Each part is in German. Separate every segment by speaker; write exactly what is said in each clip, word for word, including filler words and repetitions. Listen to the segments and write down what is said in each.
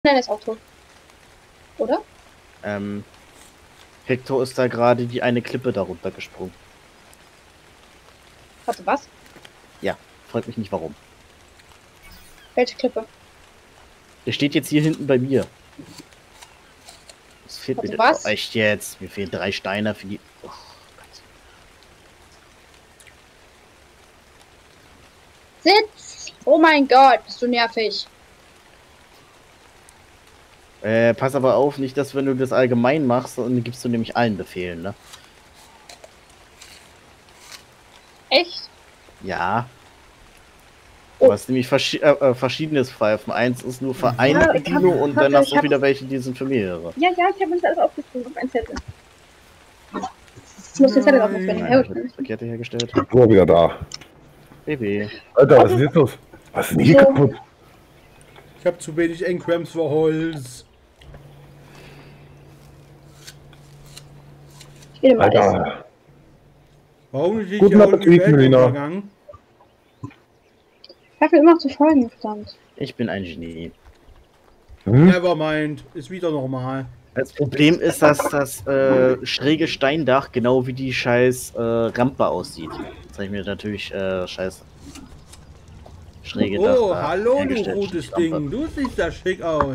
Speaker 1: Nein, ist auch tot. Oder?
Speaker 2: Ähm, Hector ist da gerade die eine Klippe darunter gesprungen.
Speaker 1: Warte, was?
Speaker 2: Ja, fragt mich nicht warum.
Speaker 1: Welche Klippe?
Speaker 2: Der steht jetzt hier hinten bei mir. Es fehlt
Speaker 1: Warte,
Speaker 2: mir
Speaker 1: was?
Speaker 2: Oh, echt jetzt. Mir fehlen drei Steine für die. Oh,
Speaker 1: Sitz! Oh mein Gott, bist du nervig.
Speaker 2: Äh, pass aber auf, nicht, dass wenn du das allgemein machst, dann gibst du nämlich allen Befehlen, ne?
Speaker 1: Echt?
Speaker 2: Ja.
Speaker 1: Oh.
Speaker 2: Du hast nämlich verschi äh, äh, verschiedenes Pfeifen. Eins ist nur für eine
Speaker 1: Ja,
Speaker 2: Dino und dann hast du wieder welche, die sind für mehrere.
Speaker 1: Ja, ja, ich habe uns alles aufgeschrieben auf einen Zettel. Ich muss den Zettel auch noch finden.
Speaker 2: Nein, ich hab Verkehrte hergestellt.
Speaker 3: Wo wieder da.
Speaker 2: B W.
Speaker 3: Alter, was ist jetzt los? Was ist denn hier
Speaker 1: So.
Speaker 3: kaputt?
Speaker 4: Ich habe zu wenig Engrams für Holz.
Speaker 1: Ich will mal essen.
Speaker 3: Alter.
Speaker 4: Warum liegt
Speaker 3: Guten
Speaker 4: hier unten
Speaker 3: Appetit, Melina.
Speaker 4: Weltuntergang?
Speaker 1: Ich habe mir immer noch zu folgen, verdammt.
Speaker 2: Ich bin ein Genie.
Speaker 3: Hm?
Speaker 4: Nevermind, ist wieder normal.
Speaker 2: Das Problem ist, dass das äh, schräge Steindach genau wie die scheiß äh, Rampe aussieht. Jetzt habe ich mir natürlich äh, scheiß schräge Dach
Speaker 4: Oh,
Speaker 2: da
Speaker 4: hallo du
Speaker 2: hergestellt,
Speaker 4: rotes
Speaker 2: statt Rampe.
Speaker 4: Ding, du siehst da schick aus.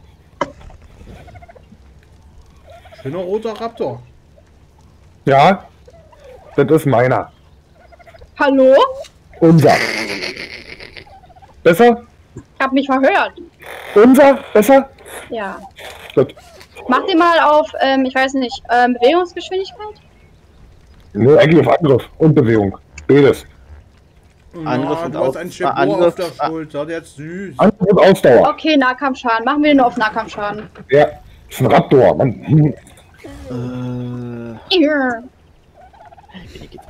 Speaker 4: Schöner roter Raptor.
Speaker 3: Ja, das ist meiner.
Speaker 1: Hallo?
Speaker 3: Unser. Besser?
Speaker 1: Ich habe mich verhört.
Speaker 3: Unser? Besser?
Speaker 1: Ja.
Speaker 3: Gut.
Speaker 1: Mach den mal auf, ähm, ich weiß nicht, ähm, Bewegungsgeschwindigkeit?
Speaker 3: Nee, eigentlich auf Angriff und Bewegung. Beides.
Speaker 2: Angriff
Speaker 4: Na,
Speaker 2: und
Speaker 4: du hast
Speaker 2: Aus-
Speaker 4: ein
Speaker 2: äh,
Speaker 4: Chipor
Speaker 2: Angriff-
Speaker 4: auf der Schulter, der ist süß.
Speaker 3: Angriff und Ausdauer.
Speaker 1: Okay, Nahkampfschaden. Machen wir nur auf Nahkampfschaden.
Speaker 3: Ja, ist ein Raptor. Man, hm.
Speaker 2: Äh,
Speaker 1: Irr.
Speaker 2: wie geht's?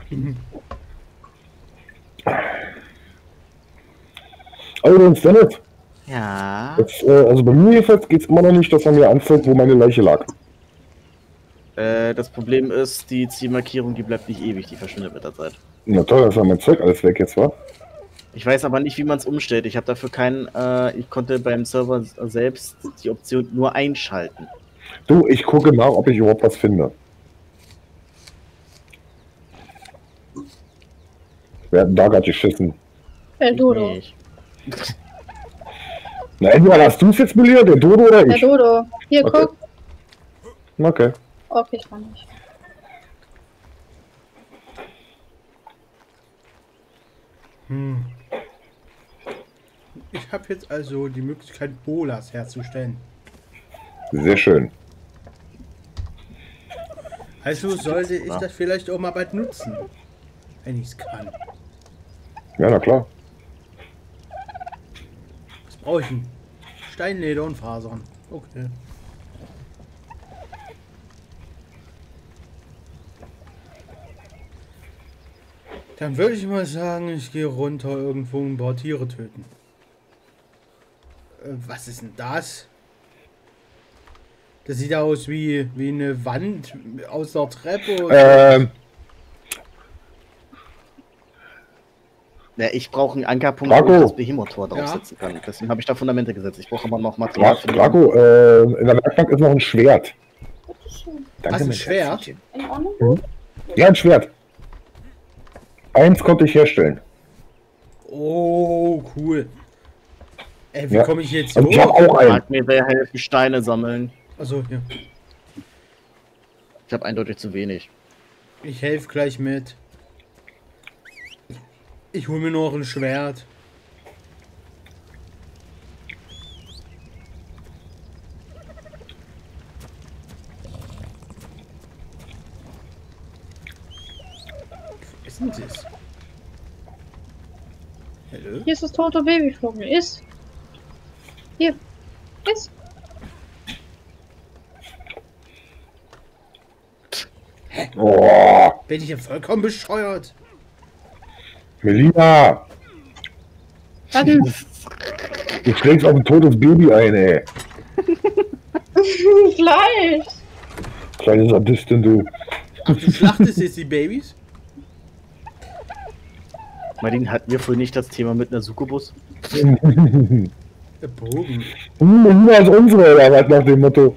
Speaker 3: Übrigens, Dennis,
Speaker 2: Ja.
Speaker 3: jetzt, äh, also bei mir jedenfalls geht es immer noch nicht, dass er mir anzeigt, wo meine Leiche lag.
Speaker 2: Äh, das Problem ist, die Zielmarkierung, die bleibt nicht ewig, die verschwindet mit der Zeit.
Speaker 3: Na toll, dass ja mein Zeug alles weg jetzt war.
Speaker 2: Ich weiß aber nicht, wie man es umstellt. Ich habe dafür keinen, äh, ich konnte beim Server selbst die Option nur einschalten.
Speaker 3: Du, ich gucke nach, ob ich überhaupt was finde. Wer hat denn da gerade geschissen?
Speaker 1: Der
Speaker 2: Ich
Speaker 1: Dodo.
Speaker 2: nicht.
Speaker 3: Na, entweder hast du es jetzt, Melia, der Dodo oder
Speaker 1: Der
Speaker 3: ich?
Speaker 1: Dodo. Hier,
Speaker 3: Okay.
Speaker 1: guck.
Speaker 3: Okay.
Speaker 1: Okay, ich war nicht.
Speaker 4: Hm. Ich habe jetzt also die Möglichkeit, Bolas herzustellen.
Speaker 3: Sehr schön.
Speaker 4: Also sollte ich das vielleicht auch mal bald nutzen. Wenn ich es kann.
Speaker 3: Ja, na klar.
Speaker 4: Was brauche ich denn? Steinleder und Fasern. Okay. Dann würde ich mal sagen, ich gehe runter irgendwo ein paar Tiere töten. Äh, was ist denn das? Das sieht aus wie, wie eine Wand aus der Treppe. Oder
Speaker 3: Ähm,
Speaker 2: Ja, ich brauche einen Ankerpunkt,
Speaker 3: Draco.
Speaker 2: wo ich das Behemoth-Tor
Speaker 4: Ja.
Speaker 2: draufsetzen kann. Deswegen habe ich da Fundamente gesetzt. Ich brauche aber noch Material. für die-
Speaker 3: Draco, äh, in der Werkbank ist noch ein Schwert. Danke,
Speaker 4: Was, ein
Speaker 3: mein
Speaker 4: Schwert?
Speaker 3: Herzchen.
Speaker 1: In Ordnung?
Speaker 3: Mhm. Ja, ein Schwert. Eins konnte ich herstellen.
Speaker 4: Oh, cool. Ey, wie
Speaker 3: Ja.
Speaker 4: komme ich jetzt
Speaker 3: Und ich habe
Speaker 4: hoch?
Speaker 3: auch einen.
Speaker 2: Mag mir wer helfen, Steine sammeln.
Speaker 4: Also hier.
Speaker 2: Ich habe eindeutig zu wenig.
Speaker 4: Ich helfe gleich mit. Ich hole mir noch ein Schwert. Was ist denn das? Hallo?
Speaker 1: Hier ist das tote Babyvogel. Ist. Hier. Ist.
Speaker 3: Oh,
Speaker 4: Bin ich ja vollkommen bescheuert?
Speaker 3: Melina,
Speaker 1: Warte.
Speaker 3: du schlägst auf ein totes Baby ein, ey.
Speaker 1: Fleisch.
Speaker 3: Kleine Sadistin, du.
Speaker 4: Ach, du schlachtest jetzt die Babys?
Speaker 2: Martin, hatten wir vorhin nicht das Thema mit einer Succubus?
Speaker 4: Der Bogen.
Speaker 3: Hm, als unsere, oder was nach dem Motto.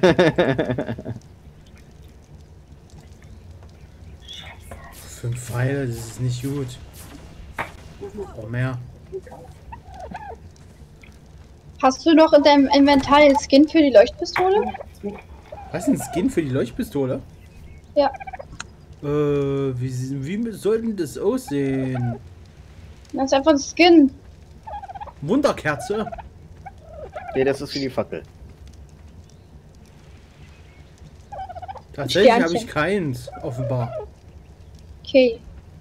Speaker 4: Fünf Pfeile, das ist nicht gut. Oh, mehr.
Speaker 1: Hast du noch in deinem Inventar den Skin für die Leuchtpistole?
Speaker 4: Was ist ein Skin für die Leuchtpistole?
Speaker 1: Ja.
Speaker 4: Äh, wie, wie soll denn das aussehen?
Speaker 1: Das ist einfach ein Skin.
Speaker 4: Wunderkerze?
Speaker 2: Nee, das ist für die Fackel.
Speaker 4: Tatsächlich habe
Speaker 1: Sternchen.
Speaker 4: ich keins, offenbar.
Speaker 1: Okay.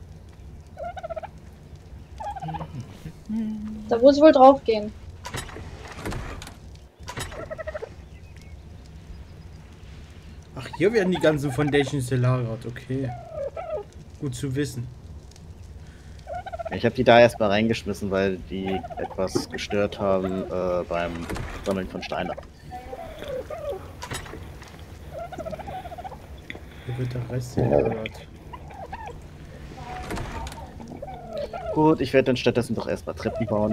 Speaker 1: Da muss ich wohl drauf gehen.
Speaker 4: Ach, hier werden die ganzen Foundations gelagert, okay. Gut zu wissen.
Speaker 2: Ich habe die da erstmal reingeschmissen, weil die etwas gestört haben äh, beim Sammeln von Steinen.
Speaker 4: Hier wird der Rest gelagert.
Speaker 2: Gut, ich werde dann stattdessen doch erstmal Treppen bauen.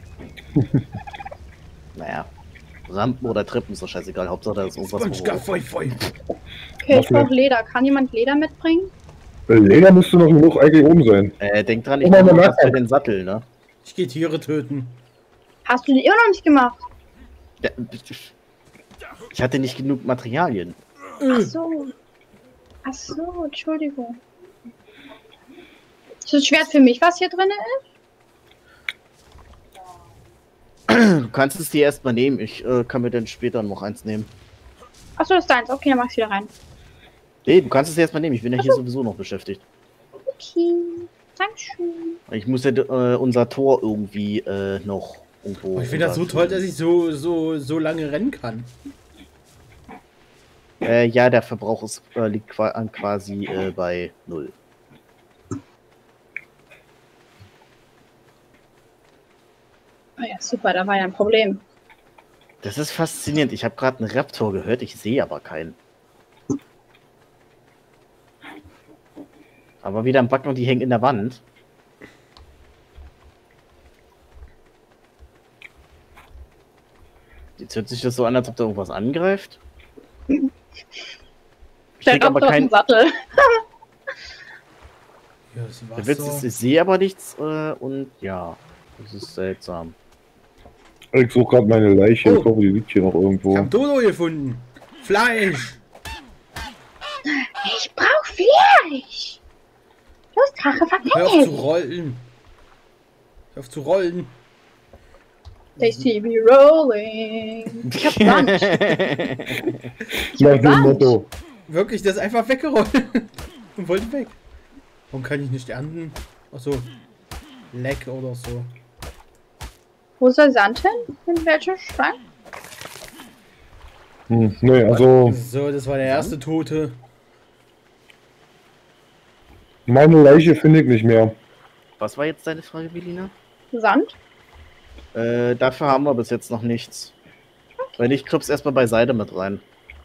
Speaker 2: Naja, Rampen oder Treppen ist doch scheißegal. Hauptsache da ist irgendwas.
Speaker 4: SpongeGuff, voll, voll.
Speaker 1: Okay, ich
Speaker 3: Okay.
Speaker 1: brauche Leder. Kann jemand Leder mitbringen?
Speaker 3: Leder müsste noch genug eigentlich oben sein.
Speaker 2: Äh, denk dran, ich
Speaker 3: Oh, Mama,
Speaker 2: brauche was
Speaker 3: Lack.
Speaker 2: für den Sattel, ne?
Speaker 4: Ich gehe Tiere töten.
Speaker 1: Hast du die immer noch nicht gemacht?
Speaker 2: Ja, ich hatte nicht genug Materialien.
Speaker 1: Ach so. Ach so, Entschuldigung. Ist es schwer für mich, was hier drin ist?
Speaker 2: Du kannst es dir erstmal nehmen. Ich äh, kann mir dann später noch eins nehmen.
Speaker 1: Ach so, das ist deins. Okay, dann mach ich wieder rein.
Speaker 2: Nee, du kannst es dir erstmal nehmen. Ich bin ja hier sowieso noch beschäftigt.
Speaker 1: Okay. Dankeschön.
Speaker 2: Ich muss ja äh, unser Tor irgendwie äh, noch irgendwo.
Speaker 4: Oh, ich finde das so toll, dass ich so, so, so lange rennen kann.
Speaker 2: Äh, ja, der Verbrauch ist, äh, liegt qua an quasi äh, bei null.
Speaker 1: Oh ja, super, da war ja ein Problem.
Speaker 2: Das ist faszinierend. Ich habe gerade einen Raptor gehört, ich sehe aber keinen. Aber wieder ein Backen und die hängen in der Wand. Jetzt hört sich das so an, als ob da irgendwas angreift. Ich
Speaker 1: Der
Speaker 2: krieg aber
Speaker 1: Raptor auf
Speaker 2: kein.
Speaker 1: dem Sattel.
Speaker 4: Hier ist
Speaker 2: Der Witz ist,
Speaker 4: Wasser.
Speaker 2: ich sehe aber nichts äh, und ja, das ist seltsam.
Speaker 3: Ich suche gerade meine Leiche.
Speaker 4: Oh.
Speaker 3: Ich hoffe, die liegt hier noch irgendwo.
Speaker 4: Ich habe Dodo gefunden. Fleisch.
Speaker 1: Ich brauch Fleisch. Los, Drache,
Speaker 4: Hör auf zu
Speaker 1: verpiss.
Speaker 4: rollen. Hör auf zu rollen.
Speaker 1: They see me rolling. Ich hab Sand. Ich
Speaker 3: Nach
Speaker 1: hab
Speaker 3: dem
Speaker 1: Sand.
Speaker 3: Motto.
Speaker 4: Wirklich, das ist einfach weggerollt. Und wollte weg. Warum kann ich nicht ernten? Achso. Leck oder so.
Speaker 1: Wo ist der Sand hin? In welchem Schrank?
Speaker 3: Hm, nee, also
Speaker 4: So, das war der erste Tote.
Speaker 3: meine Leiche finde ich nicht mehr.
Speaker 2: Was war jetzt deine Frage, Belina?
Speaker 1: Sand?
Speaker 2: Äh, dafür haben wir bis jetzt noch nichts. Wenn nicht, kriegst erstmal beiseite mit rein.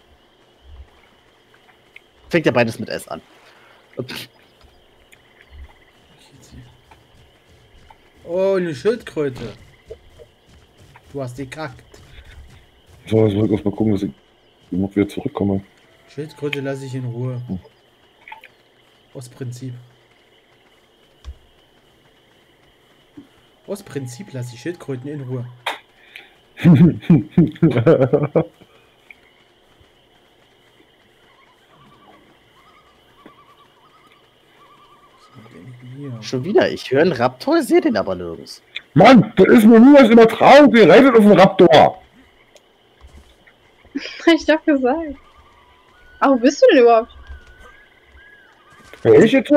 Speaker 2: Fängt ja beides mit S an.
Speaker 4: Oh, eine Schildkröte. Du hast die kackt.
Speaker 3: So, jetzt muss ich erst mal gucken, dass ich noch wieder zurückkomme.
Speaker 4: Schildkröte lasse ich in Ruhe. Aus Prinzip. Aus Prinzip lasse ich Schildkröten in Ruhe. Was haben wir denn hier?
Speaker 2: Schon wieder, ich höre einen Raptor, sehe den aber nirgends.
Speaker 3: Mann, das ist mir nur das Übertragung, ihr reitet auf den Raptor.
Speaker 1: Hab ich doch gesagt. Ah, wo bist du denn überhaupt?
Speaker 3: Wer ich jetzt?
Speaker 1: Ah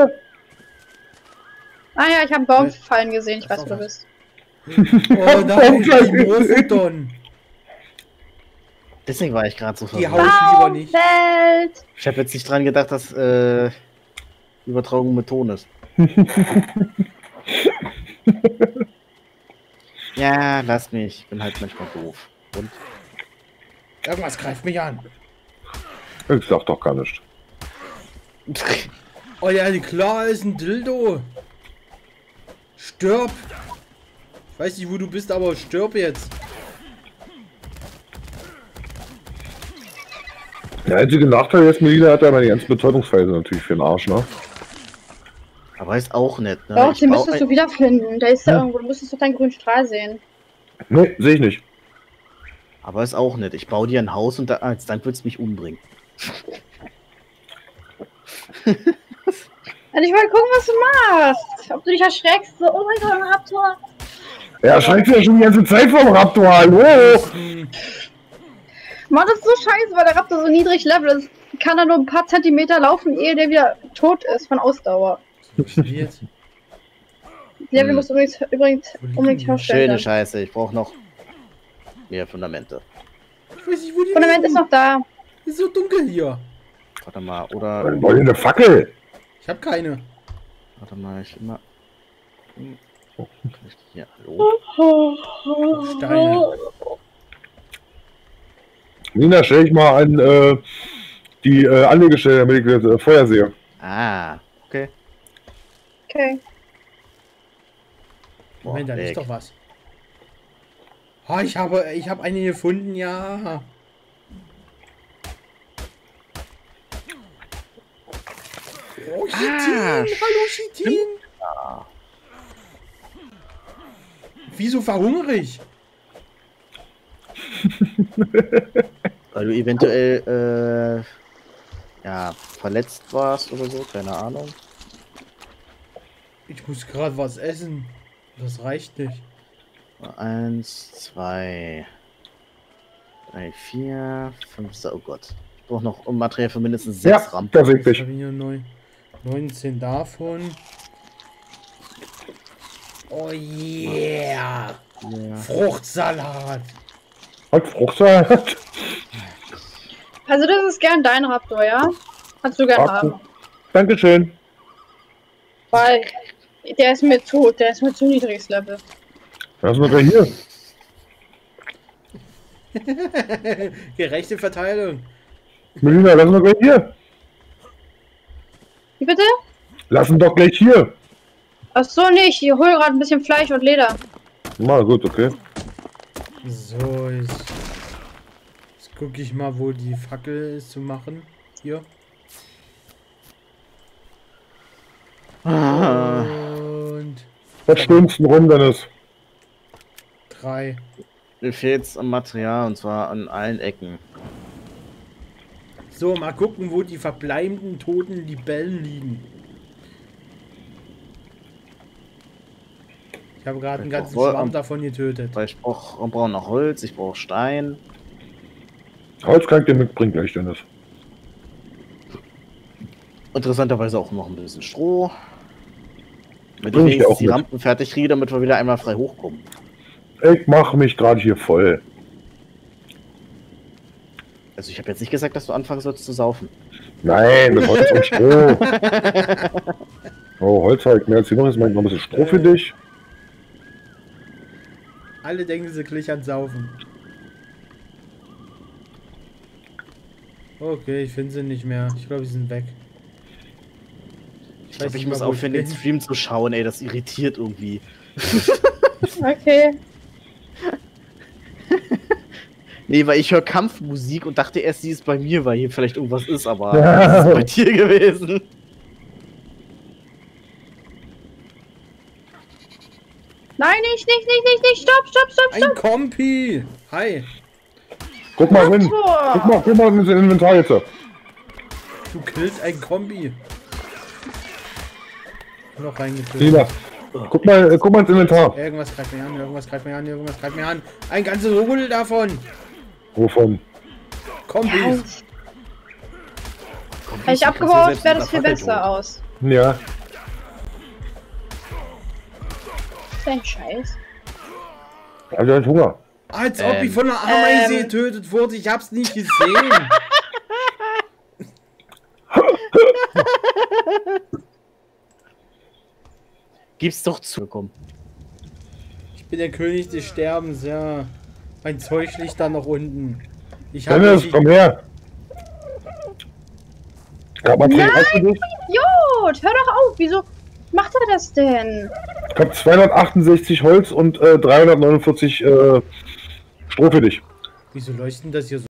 Speaker 1: ja, ich habe einen Baum fallen gesehen. Ich weiß, wo du bist.
Speaker 4: Oh nein, die Myrphodon.
Speaker 2: Deswegen war ich gerade so
Speaker 4: Die
Speaker 2: verwirrt.
Speaker 4: hau ich lieber nicht.
Speaker 1: Welt!
Speaker 2: Ich habe jetzt nicht dran gedacht, dass äh, Übertragung mit Ton ist. Ja, lass mich. Ich bin halt manchmal doof. Und?
Speaker 4: Irgendwas greift mich an.
Speaker 3: Ich sag doch gar nicht.
Speaker 4: Oh ja, klar ist ein Dildo. Stirb. Ich weiß nicht, wo du bist, aber stirb jetzt.
Speaker 3: Der einzige Nachteil jetzt, Melina hat ja meine ganzen Betäubungsweise natürlich für den Arsch, ne?
Speaker 2: Aber ist auch nett, ne?
Speaker 1: Doch,
Speaker 2: Ich
Speaker 1: den
Speaker 2: bau
Speaker 1: müsstest
Speaker 2: ein-
Speaker 1: du wiederfinden. Der ist da
Speaker 3: Ja.
Speaker 1: irgendwo. Du müsstest doch deinen grünen Strahl sehen.
Speaker 3: Ne, sehe ich nicht.
Speaker 2: Aber ist auch nett. Ich baue dir ein Haus und da, als dann wird's mich umbringen.
Speaker 1: Und ich wollte gucken, was du machst. Ob du dich erschreckst. So, oh mein Gott, ein Raptor.
Speaker 3: Er schreckt ja schon die ganze Zeit vom Raptor, hallo!
Speaker 1: Mann, das ist so scheiße, weil der Raptor so niedrig level ist. Kann er nur ein paar Zentimeter laufen, ehe der wieder tot ist von Ausdauer.
Speaker 4: Funktioniert.
Speaker 1: Level
Speaker 2: Hm.
Speaker 1: musst du übrigens, übrigens unbedingt herstellen.
Speaker 2: Schöne Scheiße, ich brauche noch mehr Fundamente.
Speaker 4: Ich weiß nicht, wo die
Speaker 1: Fundament ist
Speaker 4: liegen.
Speaker 1: noch da.
Speaker 4: Ist so dunkel hier.
Speaker 2: Warte mal, oder.
Speaker 3: Wir wollen eine Fackel!
Speaker 4: Ich habe keine.
Speaker 2: Warte mal, ich immer. Hm. Hier, hallo.
Speaker 4: Steine.
Speaker 3: Melina, stell ich mal an äh, die äh, Anlegestelle, damit ich das äh, Feuer sehe.
Speaker 2: Ah, okay.
Speaker 1: Okay.
Speaker 2: Boah,
Speaker 4: Moment, da
Speaker 2: weg.
Speaker 4: ist doch was. Ah, ich habe, ich habe eine gefunden, ja. Oh, Chitin!
Speaker 2: Ah,
Speaker 4: Hallo, Chitin! Wieso verhungere ich?
Speaker 2: Weil du eventuell äh, ja, verletzt warst oder so, keine Ahnung.
Speaker 4: Ich muss gerade was essen. Das reicht nicht.
Speaker 2: Eins, zwei, drei, vier, fünf, oh Gott. Ich brauche noch Material für mindestens
Speaker 3: Ja,
Speaker 2: sechs Rampen.
Speaker 3: da sehe
Speaker 4: Jetzt
Speaker 3: ich.
Speaker 4: habe ich hier neun, neunzehn davon. Oh yeah!
Speaker 2: Ja.
Speaker 4: Fruchtsalat!
Speaker 3: Hat Fruchtsalat.
Speaker 1: Also das ist gern dein Raptor, ja? Kannst du gern haben.
Speaker 3: Dankeschön.
Speaker 1: Weil der ist mir zu, der ist mir zu niedriges Level.
Speaker 3: Lass mal hier.
Speaker 4: Gerechte Verteilung.
Speaker 3: Melina, lass mal gleich hier.
Speaker 1: Wie bitte?
Speaker 3: Lass ihn doch gleich hier.
Speaker 1: Ach so, nicht. Ich hole gerade ein bisschen Fleisch und Leder.
Speaker 3: Na gut, okay.
Speaker 4: So, jetzt, jetzt gucke ich mal, wo die Fackel ist zu machen. Hier.
Speaker 2: Ah,
Speaker 4: Und
Speaker 3: Was stürmst du rum, Dennis?
Speaker 4: drei.
Speaker 2: mir fehlt's am Material und zwar an allen Ecken.
Speaker 4: So, mal gucken, wo die verbleibenden toten Libellen liegen. Ich habe gerade einen
Speaker 2: Ich
Speaker 4: ganzen
Speaker 2: brauch-
Speaker 4: Schwarm davon getötet.
Speaker 2: Weil ich brauche brauch noch Holz, ich brauche Stein.
Speaker 3: Holz kann ich dir mitbringen gleich, Dennis.
Speaker 2: Interessanterweise auch noch ein bisschen Stroh. Damit
Speaker 3: Bring
Speaker 2: ich
Speaker 3: ich dir
Speaker 2: wenigstens
Speaker 3: auch
Speaker 2: die
Speaker 3: mit.
Speaker 2: Rampen fertig kriege, damit wir wieder einmal frei hochkommen.
Speaker 3: Ich mache mich gerade hier voll.
Speaker 2: Also ich habe jetzt nicht gesagt, dass du anfangen sollst zu saufen.
Speaker 3: Nein, mit Holz und Stroh. Oh, Holz habe ich mehr als genug. Jetzt mache ich noch ein bisschen Stroh für dich.
Speaker 4: Alle denken sie gleich an Saufen. Okay, ich finde sie nicht mehr. Ich glaube, sie sind weg.
Speaker 2: Ich
Speaker 4: Weiß
Speaker 2: glaube, ich
Speaker 4: nicht
Speaker 2: muss
Speaker 4: mal, wo
Speaker 2: aufhören,
Speaker 4: ich
Speaker 2: den
Speaker 4: bin.
Speaker 2: Stream zu schauen, ey, das irritiert irgendwie.
Speaker 1: Okay.
Speaker 2: Nee, weil ich höre Kampfmusik und dachte erst, sie ist bei mir, weil hier vielleicht irgendwas ist, aber
Speaker 3: Ja.
Speaker 2: es ist bei dir gewesen.
Speaker 1: Nein, nicht, nicht, nicht, nicht, nicht. Stopp, stopp, stopp,
Speaker 4: Ein
Speaker 1: stopp.
Speaker 4: Kompi! Hi!
Speaker 3: Guck mal hin.
Speaker 1: Raptor.
Speaker 3: Guck mal, guck mal ins Inventar jetzt.
Speaker 4: Du killst ein Kombi! Noch reingetötet.
Speaker 3: Melina, guck mal, äh, guck mal ins Inventar.
Speaker 4: Irgendwas greift mir an, irgendwas greift mir an, irgendwas greift mir an. Ein ganzes Rudel davon!
Speaker 3: Wovon?
Speaker 4: Kombis!
Speaker 1: Hätte ich abgebaut, wäre das viel besser aus.
Speaker 3: Ja.
Speaker 1: Dein Scheiß.
Speaker 3: Also er hat Hunger.
Speaker 4: Als ob
Speaker 2: Ähm.
Speaker 4: ich von einer Ameise
Speaker 1: Ähm.
Speaker 4: getötet wurde, ich hab's nicht gesehen!
Speaker 2: Gib's doch zu. Komm.
Speaker 4: Ich bin der König des Sterbens, ja. Mein Zeug liegt da noch unten. Ich habe
Speaker 3: Dennis, komm her. Ich hab Material für dich.
Speaker 1: Idiot, hör doch auf. Wieso macht er das denn?
Speaker 3: Ich hab zweihundertachtundsechzig Holz und äh, dreihundertneunundvierzig äh, Stroh für dich.
Speaker 4: Wieso leuchten das hier so?